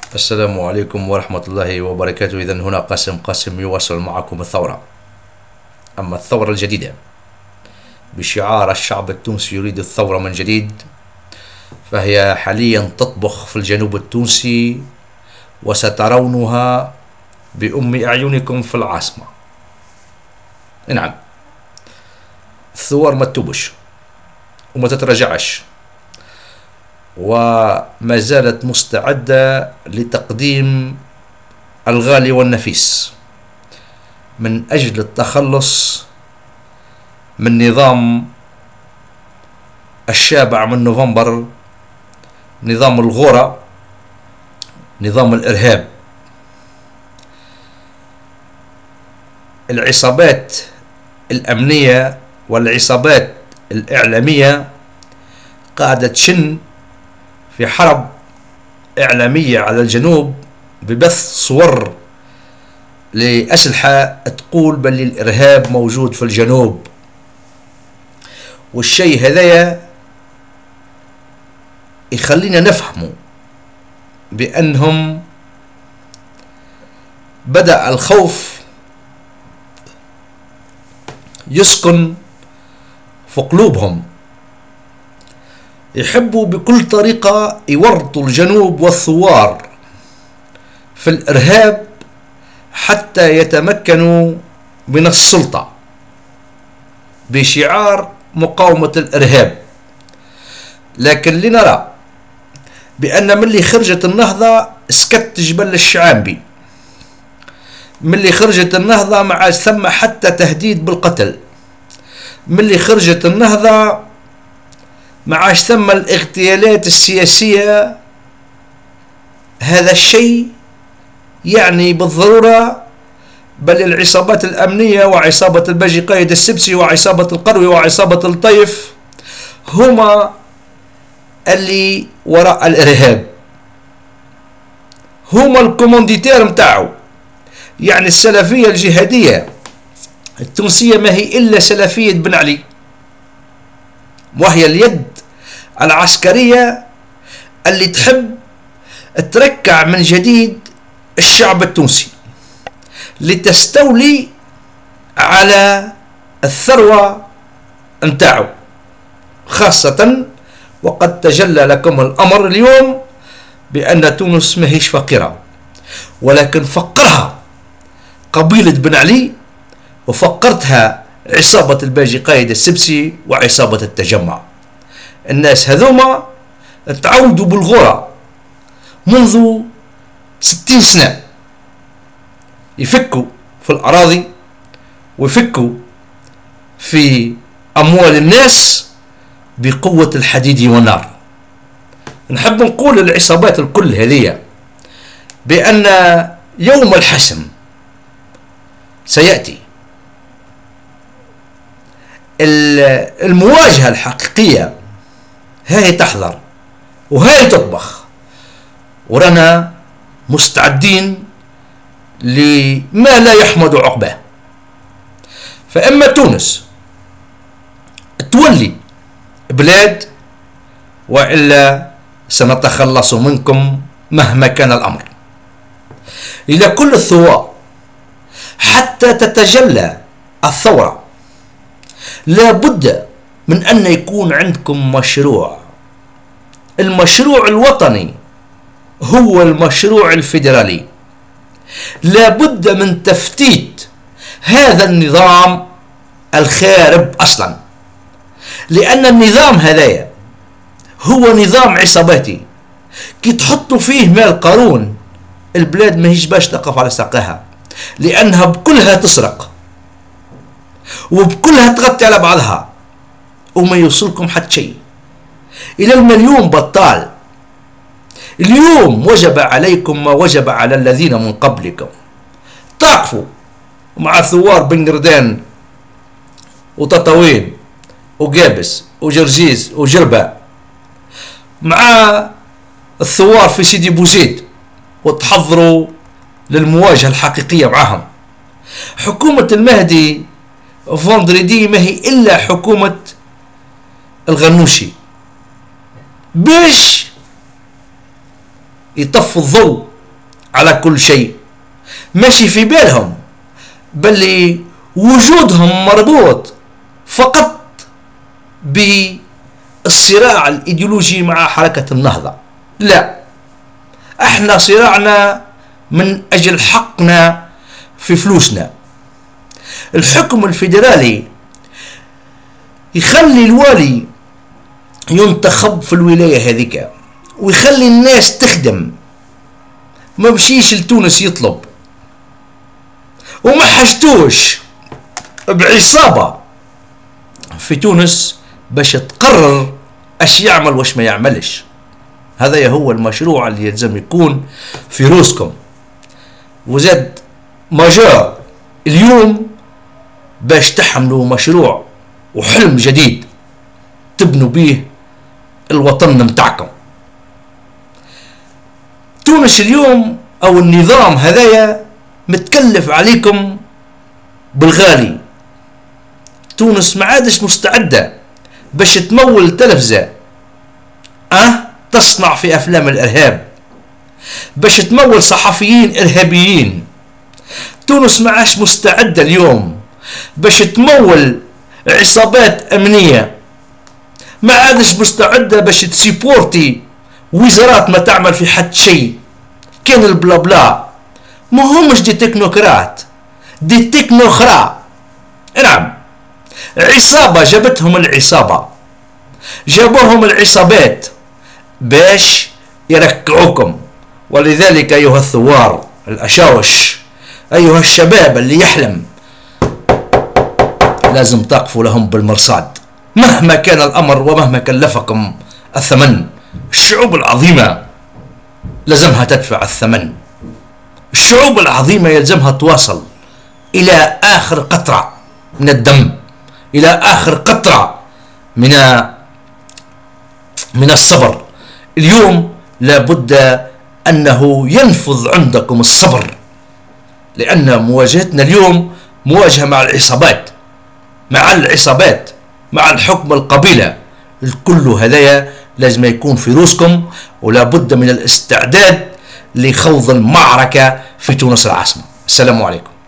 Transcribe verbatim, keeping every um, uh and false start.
السلام عليكم ورحمة الله وبركاته. إذا هنا قاسم قاسم يواصل معكم الثورة. أما الثورة الجديدة بشعار الشعب التونسي يريد الثورة من جديد، فهي حاليا تطبخ في الجنوب التونسي، وسترونها بأم أعينكم في العاصمة. نعم، الثوار ما تتوبش وما تتراجعش، وما زالت مستعدة لتقديم الغالي والنفيس من أجل التخلص من نظام الشابع من نوفمبر، نظام الغورة، نظام الإرهاب. العصابات الأمنية والعصابات الإعلامية قاعدة تشن في حرب إعلامية على الجنوب ببث صور لأسلحة تقول بل الإرهاب موجود في الجنوب. والشيء هذايا يخلينا نفهموا بأنهم بدأ الخوف يسكن في قلوبهم، يحبوا بكل طريقة يورطوا الجنوب والثوار في الإرهاب حتى يتمكنوا من السلطة بشعار مقاومة الإرهاب. لكن لنرى بأن من اللي خرجت النهضة سكت جبل الشعامبي، من اللي خرجت النهضة ما عاد ثم حتى تهديد بالقتل، من اللي خرجت النهضة ما عادش ثم الاغتيالات السياسية. هذا الشيء يعني بالضرورة بل العصابات الأمنية وعصابة الباجي قايد السبسي وعصابة القروي وعصابة الطيف هما اللي وراء الإرهاب، هما الكومونديتير متاعو. يعني السلفية الجهادية التونسية ما هي إلا سلفية بن علي، وهي اليد العسكرية اللي تحب تركع من جديد الشعب التونسي لتستولي على الثروة نتاعو، خاصة وقد تجلى لكم الأمر اليوم بأن تونس ما هيش فقيرة، ولكن فقرها قبيلة بن علي وفقرتها عصابة الباجي قايد السبسي وعصابة التجمع. الناس هذوما تعودوا بالغورة منذ ستين سنة، يفكوا في الأراضي ويفكوا في أموال الناس بقوة الحديد والنار. نحب نقول للعصابات الكل هذه بأن يوم الحسم سيأتي. المواجهة الحقيقية هاي تحضر وهاي تطبخ، ورانا مستعدين لما لا يحمد عقباه. فإما تونس تولي بلاد، وإلا سنتخلص منكم مهما كان الأمر. إلى كل الثوار حتى تتجلى الثورة لا بد من أن يكون عندكم مشروع. المشروع الوطني هو المشروع الفيدرالي. لا بد من تفتيت هذا النظام الخارب أصلا، لأن النظام هذايا هو نظام عصاباتي. كي تحطوا فيه مال قارون البلاد ما هيش باش تقف على ساقها، لأنها بكلها تسرق وبكلها تغطي على بعضها وما يوصلكم حتى شيء. إلى المليون بطال. اليوم وجب عليكم ما وجب على الذين من قبلكم. تقفوا مع ثوار بن قردان وتطاوين وقابس وجرجيز وجربة، مع الثوار في سيدي بوزيد، وتحضروا للمواجهة الحقيقية معهم. حكومة المهدي فوندريدي ما هي إلا حكومة الغنوشي باش يطفوا الضوء على كل شيء، ماشي في بالهم بل وجودهم مربوط فقط بالصراع الإيديولوجي مع حركة النهضة. لا، احنا صراعنا من أجل حقنا في فلوسنا. الحكم الفيدرالي يخلي الوالي ينتخب في الولاية هذيك ويخلي الناس تخدم، ما مشيش لتونس يطلب، وما حاجتوش بعصابة في تونس باش تقرر اش يعمل واش ما يعملش. هذا هو المشروع اللي يلزم يكون في روسكم. وزاد مجار اليوم باش تحملوا مشروع وحلم جديد تبنوا به الوطن متاعكم. تونس اليوم او النظام هذايا متكلف عليكم بالغالي. تونس ما عادش مستعدة باش تمول تلفزة أه تصنع في أفلام الإرهاب، باش تمول صحفيين إرهابيين. تونس ما عادش مستعدة اليوم باش تمول عصابات أمنية، ما عادش مستعدة باش تسيبورتي وزارات ما تعمل في حد شيء. كان البلا بلا ما همش دي تكنوقراط، دي تكنوخرا. نعم، عصابة جابتهم العصابة، جابوهم العصابات باش يركعوكم. ولذلك أيها الثوار الأشاوش، أيها الشباب اللي يحلم، لازم تقفوا لهم بالمرصاد مهما كان الأمر ومهما كلفكم الثمن. الشعوب العظيمة لازمها تدفع الثمن. الشعوب العظيمة يلزمها تواصل إلى آخر قطرة من الدم، إلى آخر قطرة من من الصبر. اليوم لابد أنه ينفذ عندكم الصبر، لأن مواجهتنا اليوم مواجهة مع العصابات، مع العصابات مع الحكم القبيلة. الكل هذايا لازم يكون في روسكم، ولا بد من الاستعداد لخوض المعركة في تونس العاصمة. السلام عليكم.